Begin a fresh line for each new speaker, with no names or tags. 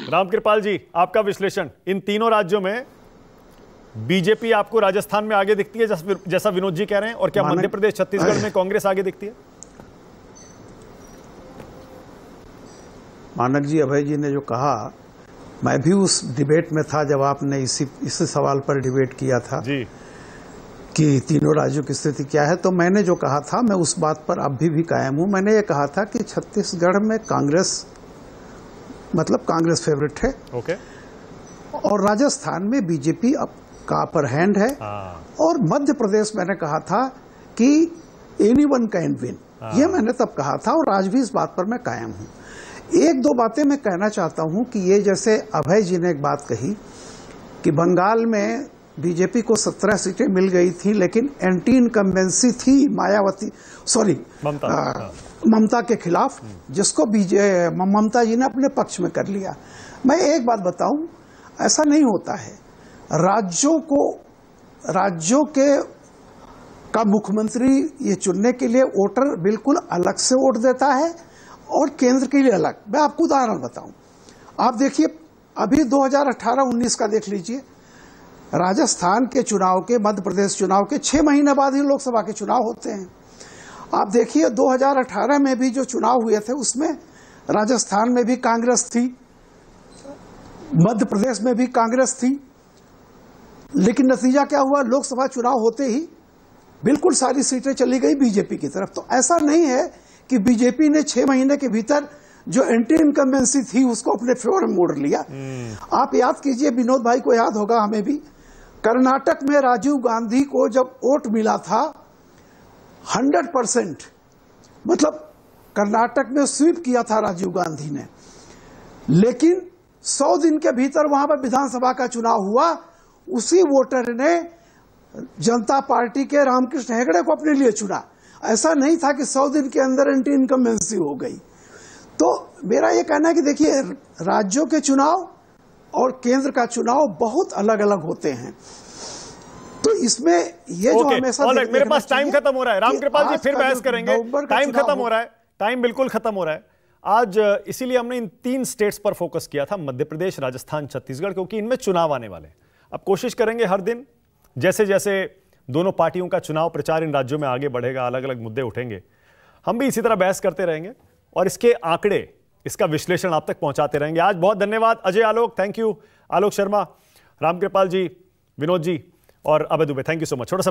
रामकृपाल जी, आपका विश्लेषण, इन तीनों राज्यों में बीजेपी आपको राजस्थान में आगे दिखती है जैसा विनोद जी कह रहे हैं, और क्या मध्य प्रदेश छत्तीसगढ़ में कांग्रेस आगे दिखती है?
मानक जी, अभय जी ने जो कहा, मैं भी उस डिबेट में था जब आपने इसी सवाल पर डिबेट किया था
जी
कि तीनों राज्यों की स्थिति क्या है। तो मैंने जो कहा था, मैं उस बात पर अभी भी कायम हूं। मैंने ये कहा था कि छत्तीसगढ़ में कांग्रेस फेवरेट है,
ओके,
और राजस्थान में बीजेपी अब का अपर हैंड है, और मध्य प्रदेश मैंने कहा था कि एनीवन कैन विन, ये मैंने तब कहा था, और आज भी इस बात पर मैं कायम हूं। एक दो बातें मैं कहना चाहता हूं कि ये जैसे अभय जी ने एक बात कही कि बंगाल में बीजेपी को 17 सीटें मिल गई थी, लेकिन एंटी इनकम्बेंसी थी ममता के खिलाफ, जिसको ममता जी ने अपने पक्ष में कर लिया। मैं एक बात बताऊं, ऐसा नहीं होता है। राज्यों का मुख्यमंत्री ये चुनने के लिए वोटर बिल्कुल अलग से वोट देता है, और केंद्र के लिए अलग। मैं आपको उदाहरण बताऊं, आप देखिए अभी 2018-19 का देख लीजिए, राजस्थान के चुनाव के, मध्य प्रदेश चुनाव के 6 महीने बाद ही लोकसभा के चुनाव होते हैं। आप देखिए 2018 में भी जो चुनाव हुए थे उसमें राजस्थान में भी कांग्रेस थी, मध्य प्रदेश में भी कांग्रेस थी, लेकिन नतीजा क्या हुआ? लोकसभा चुनाव होते ही बिल्कुल सारी सीटें चली गई बीजेपी की तरफ। तो ऐसा नहीं है कि बीजेपी ने 6 महीने के भीतर जो एंटी इनकम्बेंसी थी उसको अपने फेवर में मोड़ लिया। आप याद कीजिए, विनोद भाई को याद होगा, हमें भी, कर्नाटक में राजीव गांधी को जब वोट मिला था 100%, मतलब कर्नाटक में स्वीप किया था राजीव गांधी ने, लेकिन 100 दिन के भीतर वहां पर विधानसभा का चुनाव हुआ, उसी वोटर ने जनता पार्टी के रामकृष्ण हेगड़े को अपने लिए चुना। ऐसा नहीं था कि 100 दिन के अंदर एंटी इनकम्बेंसी हो गई। तो मेरा यह कहना है कि देखिए, राज्यों के चुनाव और केंद्र का चुनाव बहुत अलग अलग होते हैं। तो इसमें ये जो हमेशा
मेरे पास टाइम खत्म हो रहा है, रामकृपाल जी फिर बहस करेंगे, टाइम खत्म हो रहा है, टाइम बिल्कुल खत्म हो रहा है आज। इसीलिए हमने इन 3 स्टेट्स पर फोकस किया था, मध्य प्रदेश, राजस्थान, छत्तीसगढ़, क्योंकि इनमें चुनाव आने वाले हैं। अब कोशिश करेंगे हर दिन जैसे जैसे दोनों पार्टियों का चुनाव प्रचार इन राज्यों में आगे बढ़ेगा, अलग अलग मुद्दे उठेंगे, हम भी इसी तरह बहस करते रहेंगे और इसके आंकड़े, इसका विश्लेषण आप तक पहुंचाते रहेंगे। आज बहुत धन्यवाद अजय आलोक, थैंक यू, आलोक शर्मा, रामकृपाल जी, विनोद जी और Abhay Dubey, thank you so much.